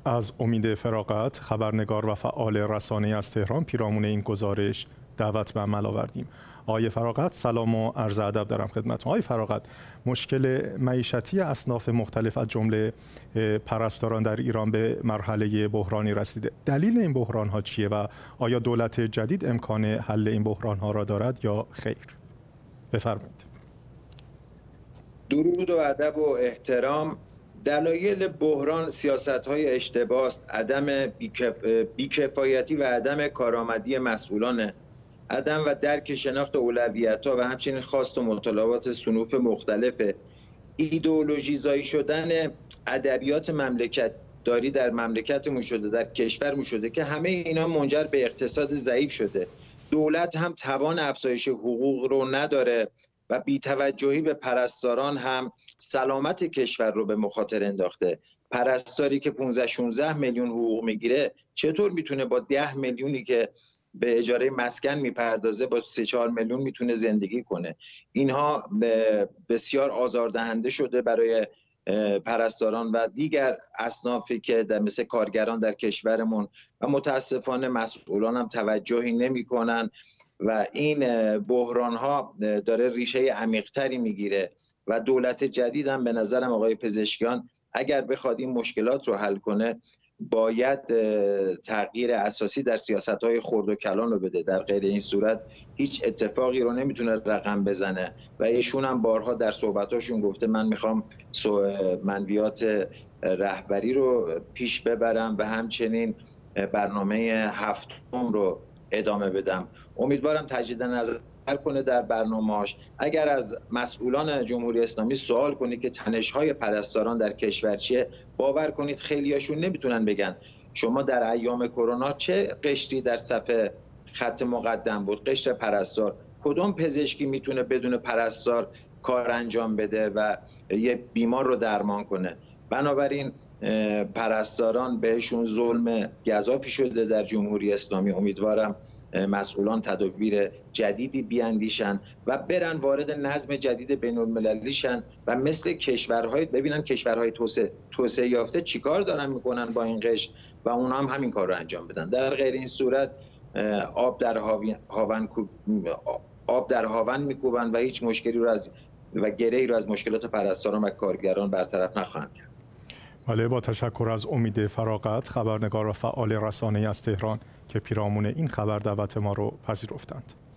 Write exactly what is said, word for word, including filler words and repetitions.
از امید فراغت، خبرنگار و فعال رسانه‌ای از تهران، پیرامون این گزارش دعوت به عمل آوردیم. آقای فراغت، سلام و عرض ادب دارم خدمتتون. آقای فراغت، مشکل معیشتی اصناف مختلف از جمله پرستاران در ایران به مرحله بحرانی رسیده. دلیل این بحران ها چیه و آیا دولت جدید امکان حل این بحران ها را دارد یا خیر؟ بفرمایید. درود و ادب و احترام. دلایل بحران سیاست‌های اشتباه است، عدم بیکف... بیکفایتی و عدم کارآمدی مسئولان، عدم و درک شناخت اولویت‌ها و همچنین خواست و مطالبات صنوف مختلف، ایدئولوژیزایی شدن ادبیات مملکت داری در مملکتمون شده، در کشورمون شده که همه اینا منجر به اقتصاد ضعیف شده. دولت هم توان افزایش حقوق رو نداره و بی‌توجهی به پرستاران هم سلامت کشور رو به مخاطره انداخته. پرستاری که پانزده شانزده میلیون حقوق میگیره چطور میتونه با ده میلیونی که به اجاره مسکن میپردازه با سه چهار میلیون میتونه زندگی کنه؟ اینها بسیار آزاردهنده شده برای پرستاران و دیگر اصنافی که در مثل کارگران در کشورمون و متاسفانه مسئولان هم توجهی نمی‌کنن و این بحران ها داره ریشه عمیق‌تری میگیره و دولت جدید هم به نظرم آقای پزشکیان اگر بخواد این مشکلات رو حل کنه باید تغییر اساسی در سیاست‌های خرد و کلان رو بده. در غیر این صورت هیچ اتفاقی رو نمیتونه رقم بزنه و ایشون هم بارها در صحبتاشون گفته من میخوام منویات رهبری رو پیش ببرم و همچنین برنامه هفتم رو ادامه بدم. امیدوارم تجدید نظر کنه در برنامه‌اش. اگر از مسئولان جمهوری اسلامی سوال کنید که تنش‌های پرستاران در کشور چیه، باور کنید خیلیاشون نمیتونن بگن. شما در ایام کرونا چه قشری در صف خط مقدم بود؟ قشر پرستار. کدوم پزشکی میتونه بدون پرستار کار انجام بده و یه بیمار رو درمان کنه؟ بنابراین پرستاران بهشون ظلم گزافی شده در جمهوری اسلامی. امیدوارم مسئولان تدابیر جدیدی بیاندیشن و برن وارد نظم جدید بین المللی شن و مثل کشورهای ببینن کشورهای توسعه توسعه یافته چیکار دارن میکنن با این قشر و اونا هم همین کار رو انجام بدن. در غیر این صورت آب در هاون آب در هاون میکوبن و هیچ مشکلی رو از و گره‌ای رو از مشکلات پرستاران و کارگران برطرف نخواهند کرد. بله، با تشکر از امید فراغت، خبرنگار و فعال رسانه‌ای از تهران که پیرامون این خبر دعوت ما رو پذیرفتند.